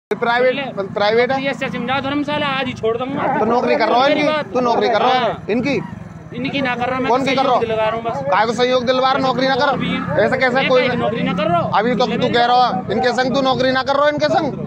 Private है, समझा धर्मशाला आज ही छोड़ दूंगा। तो नौकरी कर रहा है तू नौकरी कर रहा है इनकी ना कर रहा मैं, कौन की कर रहा हूँ? काय को सहयोग दिलवा रहा, नौकरी ना कर, ऐसा कैसा कोई नौकरी ना कर रहा। अभी तो तू कह रहा है इनके संग तू नौकरी ना कर रहा इनके संग,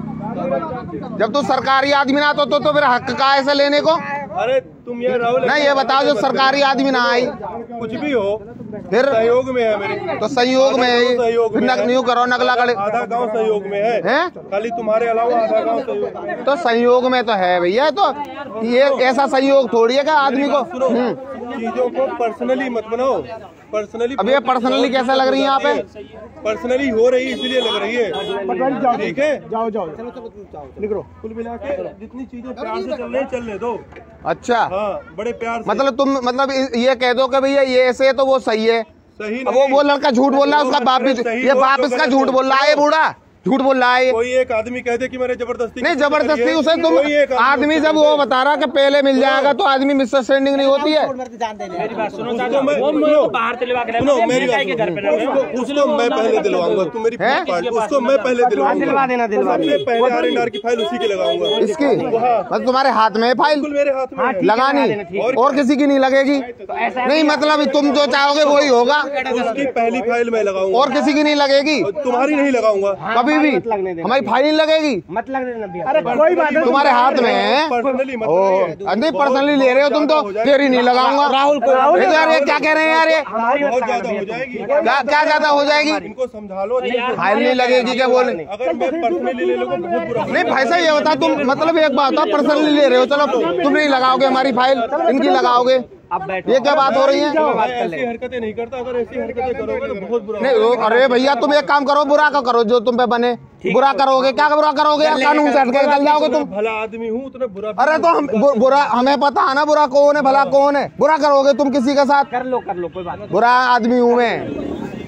जब तू सरकारी आदमी ना तो फिर हक का ऐसे लेने को। अरे तुम ये राहुल नहीं ये बताओ जो सरकारी आदमी ना आई कुछ भी हो फिर सहयोग में है मेरे, तो सहयोग में है, फिर न्यू करो नकला करे। आधा गांव सहयोग में है खाली तुम्हारे अलावा आधा गांव सहयोग में। तो सहयोग में तो है भैया, तो ये ऐसा सहयोग थोड़ी है क्या आदमी को। चीजों को पर्सनली मत बनाओ, पर्सनली। अब ये पर्सनली कैसे लग रही है यहाँ पे? पर्सनली हो रही है इसलिए लग रही है, ठीक है। जाओ निकलो, कुल मिला के जितनी चीजें प्यार से चलने दो। अच्छा हाँ, बड़े प्यार से। मतलब तुम मतलब ये कह दो कि भैया ये ऐसे है तो वो सही है, सही नहीं। वो लड़का झूठ बोल रहा है, उसका बाप भी, ये बाप इसका झूठ बोल रहा है, बूढ़ा झूठ बोल रहा है। कोई एक आदमी कहते कि मैंने जबरदस्ती नहीं, जबरदस्ती उसे तुम आदमी जब वो बता रहा कि पहले मिल जाएगा तो आदमी मिसअंडरस्टैंडिंग नहीं होती है। मेरी बात सुनो, बाहर दिलवा के सुनो मेरी बात, उसको मैं पहले दिलवाऊंगा, तुम मेरी उसको मैं पहले दिलवा देना, सबसे पहले आर की फाइल उसी के लगाऊंगा। इसकी मतलब तुम्हारे हाथ में फाइल मेरे हाथ में लगानी और किसी की नहीं लगेगी। नहीं मतलब तुम जो चाहोगे वही होगा, उसकी पहली फाइल मैं लगाऊंगा और किसी की नहीं लगेगी, तुम्हारी नहीं लगाऊंगा कभी भी हमारी फाइल नहीं लगेगी। मत लगने देना। अरे कोई बात नहीं, तुम्हारे हाथ में है। पर्सनली मत नहीं पर्सनली ले रहे हो तुम तो, फिर ही नहीं लगाऊंगा। राहुल यार ये क्या कह रहे हैं यार, ये बहुत ज्यादा हो जाएगी। क्या ज्यादा हो जाएगी? इनको समझा लो, फाइल नहीं लगेगी क्या बोले? अगर मैं पर्सनली ले लूंगा बहुत बुरा। नहीं भाई साहब ये बता तुम, मतलब एक बात होता पर्सनली ले रहे हो, चलो तुम नहीं लगाओगे हमारी फाइल, इनकी लगाओगे, ये क्या बात हो रही है? ऐसी हरकतें नहीं करता, अगर ऐसी हरकतें करोगे तो बहुत बुरा। नहीं अरे भैया तुम एक काम करो, बुरा का करो जो तुम पे बने। बुरा करोगे क्या बुरा करोगे यार, कानून से हट के चल जाओगे तुम। भला आदमी हूँ उतना बुरा। अरे तो हम बुरा हमें पता है ना बुरा कौन है भला कौन है। बुरा करोगे तुम किसी के साथ, कर लो कोई बात। बुरा आदमी हूँ मैं।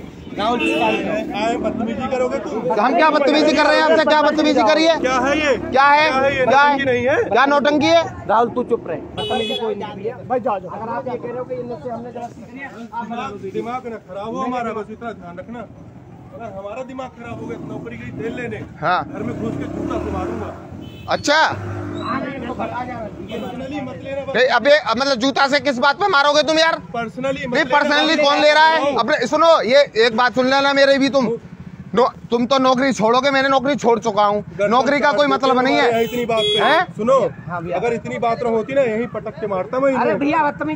बदतमीजी करोगे तुम। हम क्या बदतमीजी कर रहे हैं आपसे? क्या बदतमीजी करी है? क्या है ये? क्या है? क्या है? नहीं है, क्या नौटंकी है? राहुल तू चुप रहे, बदतमीजी कोई नहीं है भाई। जाओ अगर आप ये कह रहे हो कि इनसे हमने दिमाग न खराब हो हमारा, बस इतना ध्यान रखना। अगर हमारा दिमाग खराब हो गया तो नौकरी गई तेल लेने, हाँ घर में घुस के जूता से मारूंगा। अच्छा नहीं अबे मतलब जूता से किस बात पे मारोगे तुम यार? पर्सनली नहीं पर्सनली कौन ले रहा है? अपने सुनो ये एक बात सुन लेना मेरे भी, तुम तो नौकरी छोड़ोगे, मैंने नौकरी छोड़ चुका हूँ, नौकरी का कोई मतलब नहीं है। इतनी बात है सुनो, अगर इतनी बात न होती ना यही पटक के मारता मैं। अरे भैया